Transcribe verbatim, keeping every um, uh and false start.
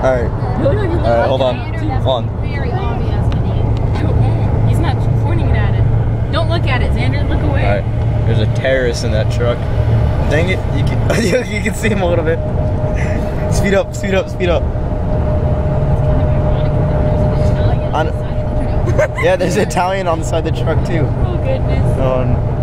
Alright. Alright, hold on. Hold on. Very obvious. He's not pointing it at it. Don't look at it, Xander. Look away. Alright. There's a terrorist in that truck. Dang it. You can, you can see him a little bit. Speed up, speed up, speed up. On, yeah, there's Italian on the side of the truck too. Oh, goodness. Um,